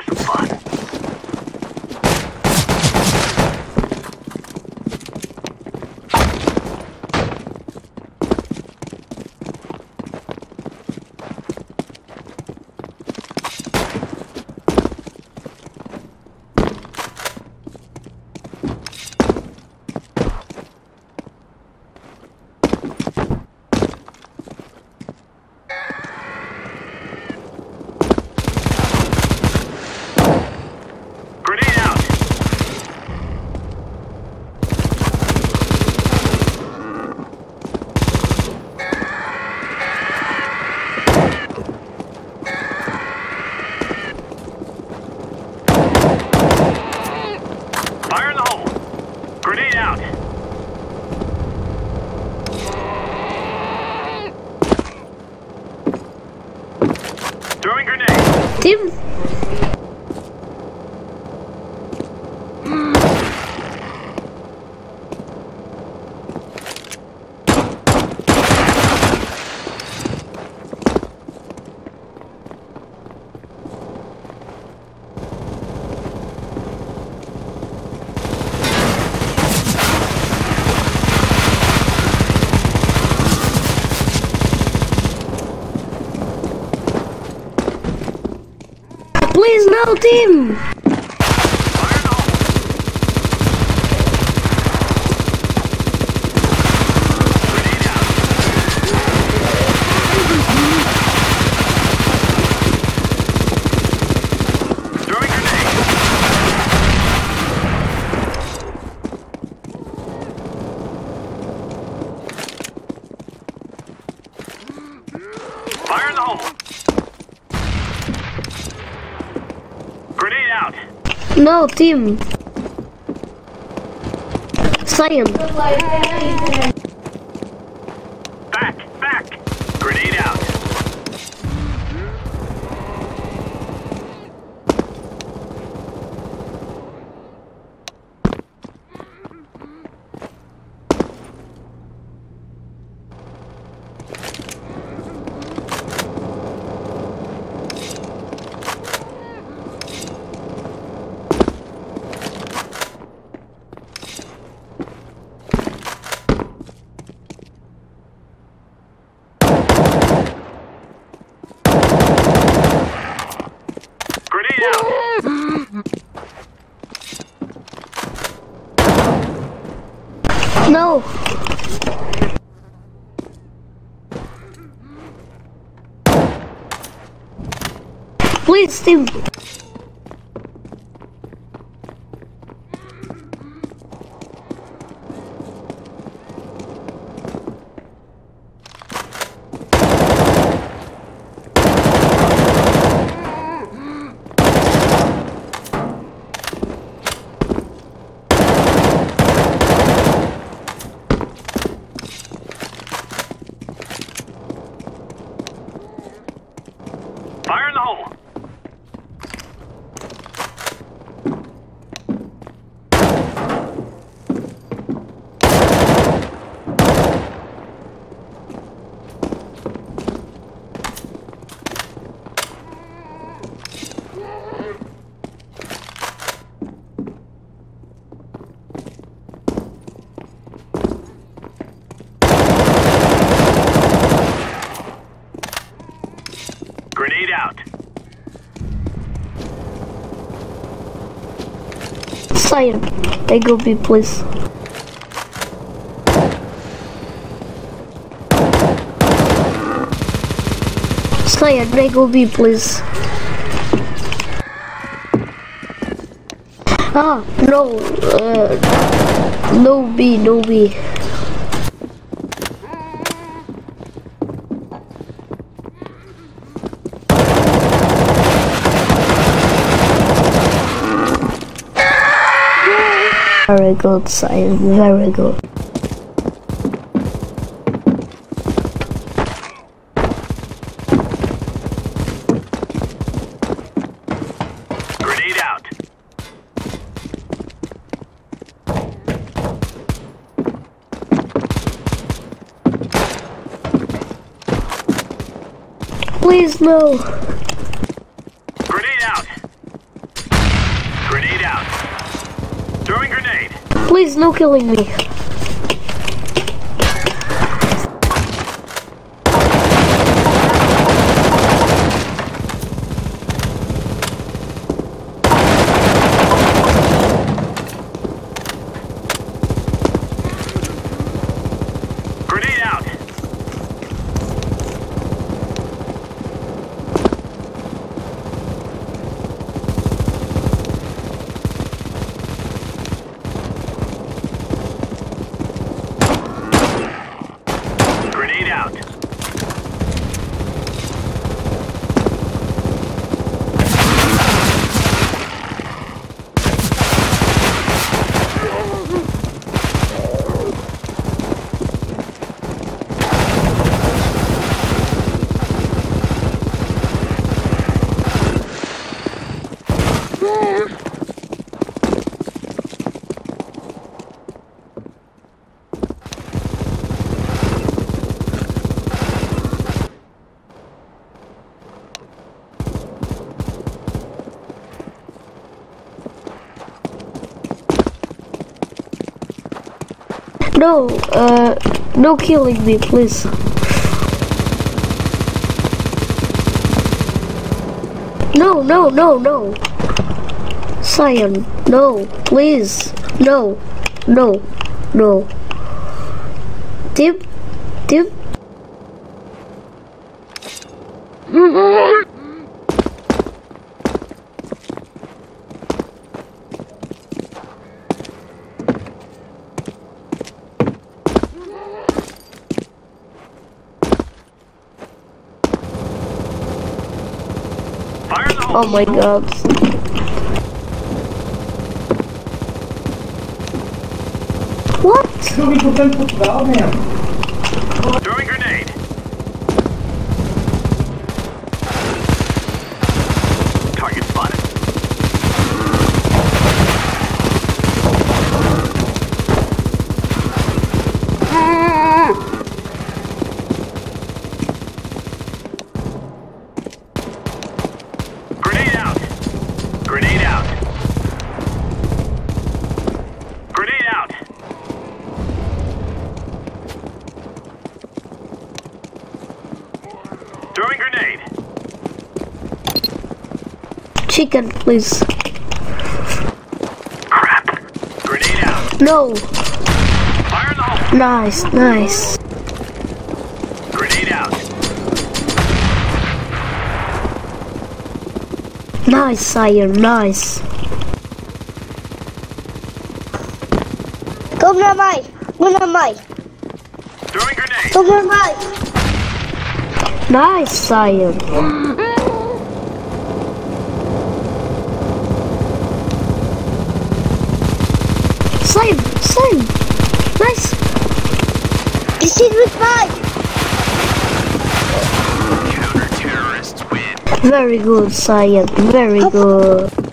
have some fun. Tim. Please no, Tim! Fire in the hole! Grenade out! No, Tim. Science. Back! Grenade out! No. Please, Tim. Fire in the hole! Grenade out! Science. Take go B, please. Science, take go B, please. Ah, no. No B, no B. Very good, Science, very good. Grenade out! Please, no. Grenade out! Please, no killing me. Grenade out. Grenade out. No, no killing me, please. No, no, no, no. Cyan, no, please. No, no, no. Dip, dip. Fire in the hole. Oh my god. What? Throwing grenade. Target spotted. Grenade out. Grenade out. Grenade out. Throwing grenade. Chicken, please. Crap. Grenade out. No. Fire in the hole. Nice, nice. Grenade out. Nice, Cyan, nice. Kom naar mij. Kom naar mij. Throwing grenade. Kom naar mij. Nice, Cyan. Cyan, Cyan. Nice. Je zit met mij. Counter-terrorists win. Very good, Cyan. Very good.